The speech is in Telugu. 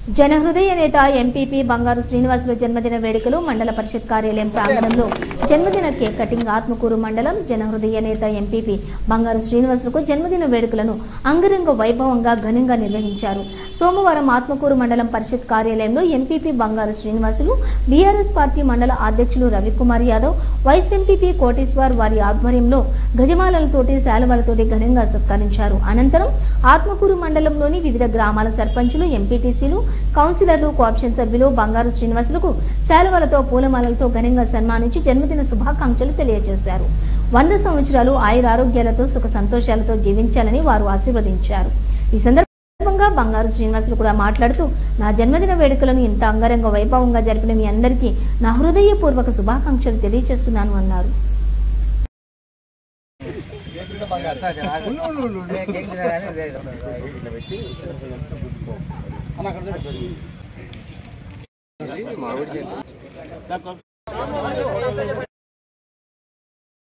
జనహృదయ నేత ఎంపీపీ బంగారు శ్రీనివాసులు జన్మదిన వేడుకలు మండల పరిషత్ కార్యాలయం ప్రాంగణంలో జన్మదిన కేక్ కటింగ్ ఆత్మకూరు మండలం జనహృదయ నేత ఎంపీపీ బంగారు శ్రీనివాసులకు జన్మదిన వేడుకలను అంగరంగ వైభవంగా ఘనంగా నిర్వహించారు. సోమవారం ఆత్మకూరు మండలం పరిషత్ కార్యాలయంలో ఎంపీపీ బంగారు శ్రీనివాసులు, బీఆర్ఎస్ పార్టీ మండల అధ్యక్షులు రవికుమార్ యాదవ్, వైస్ ఎంపీపీ కోటేశ్వర్ వారి ఆధ్వర్యంలో గజమాలలతోటి శాలువాలతోటి ఘనంగా సత్కరించారు. అనంతరం ఆత్మకూరు మండలంలోని వివిధ గ్రామాల సర్పంచులు, ఎంపీటీసీలు, కౌన్సిలర్లు, కోఆప్షన్ సభ్యులు బంగారు శ్రీనివాసులకు శాలువాలతో పూలమాలలతో ఘనంగా సన్మానించి జన్మదిన శుభాకాంక్షలు తెలియజేశారు. 100 సంవత్సరాలు ఆయురారోగ్యాలతో సుఖ సంతోషాలతో జీవించాలని వారు ఆశీర్వదించారు. ఈ సందర్భంగా బంగారు శ్రీనివాసులు కూడా మాట్లాడుతూ, నా జన్మదిన వేడుకలను ఇంత అంగరంగ వైభవంగా జరిపిన మీ అందరికీ నా హృదయపూర్వక శుభాకాంక్షలు తెలియజేస్తున్నాను అన్నారు.